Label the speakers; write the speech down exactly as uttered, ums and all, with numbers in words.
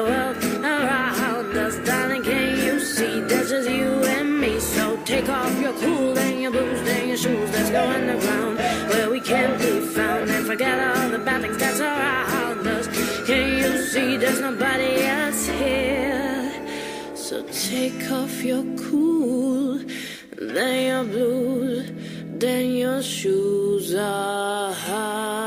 Speaker 1: world around us. Darling, can you see there's just you and me? So take off your cool and your boots and your shoes. Let's go underground where we can't be found and forget all the bad things that's around us. Can you see there's nobody else here? So take off your cool, then your blues, then your shoes. Ah.